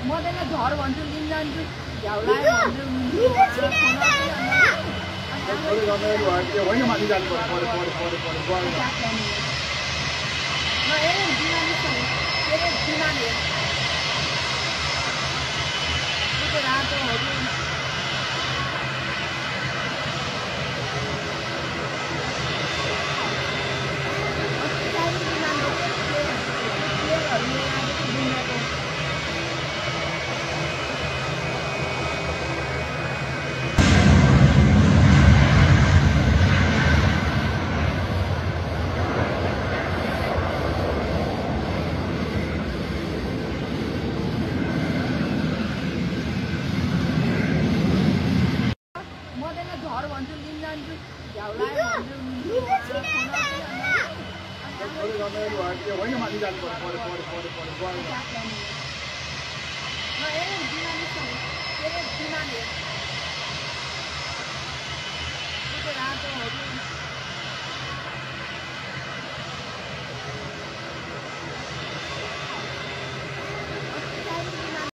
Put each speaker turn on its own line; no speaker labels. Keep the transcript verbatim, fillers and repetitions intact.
म त्यसलाई झर भन्छु लिन जान्छु झ्याउलाई भन्छु
होइन माथि जानु पर्छ परे परे परे परे गयो
न ए बिमारी छ के रे बिमारी त्यो रातो हजुर झर भन्छु लिन जान्छु झ्याउलाई भन्छु
होइन माथि जानु पर्छ परे परे परे परे गयो
न ए बिमारी छ के रे बिमारी त्यो रातो हजुर